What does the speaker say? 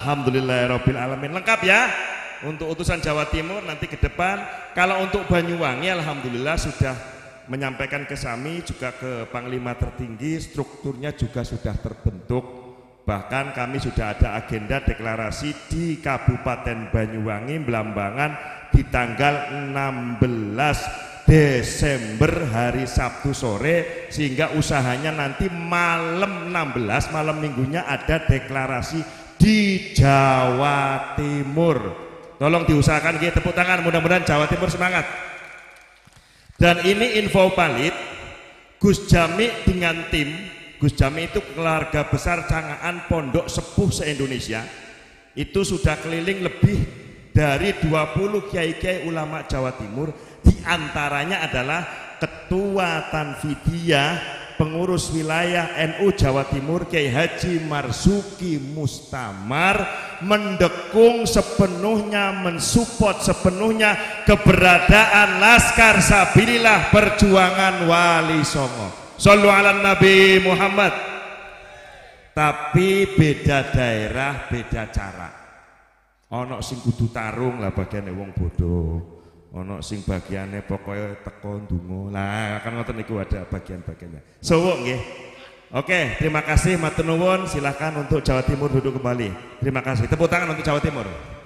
Alhamdulillahirabbil alamin. Lengkap ya untuk utusan Jawa Timur nanti ke depan. Kalau untuk Banyuwangi alhamdulillah sudah menyampaikan ke Sami juga ke Panglima tertinggi, strukturnya juga sudah terbentuk. Bahkan kami sudah ada agenda deklarasi di Kabupaten Banyuwangi Blambangan di tanggal 16 Desember hari Sabtu sore, sehingga usahanya nanti malam 16 malam minggunya ada deklarasi di Jawa Timur. Tolong diusahakan, kita tepuk tangan, mudah-mudahan Jawa Timur semangat. Dan ini info valid, Gus Jami dengan tim, Gus Jami itu keluarga besar Cangaan Pondok Sepuh se-Indonesia, itu sudah keliling lebih dari 20 kiai-kiai ulama Jawa Timur. Di antaranya adalah Ketua Tanfidiyah Pengurus Wilayah NU Jawa Timur Kiai Haji Marzuki Mustamar, mendukung sepenuhnya, mensupport sepenuhnya keberadaan Laskar Sabilillah Perjuangan Wali Songo. Shallu ala Nabi Muhammad. Tapi beda daerah, beda cara. Ono sing kudu tarung lah bagiane wong bodoh. Ono sing bagiannya pokoknya teko ndonga. Lah kan ngoten niku ada bagian-bagiannya. Sowok nggih. Oke, terima kasih matur nuwun. Silahkan untuk Jawa Timur duduk kembali. Terima kasih. Tepuk tangan untuk Jawa Timur.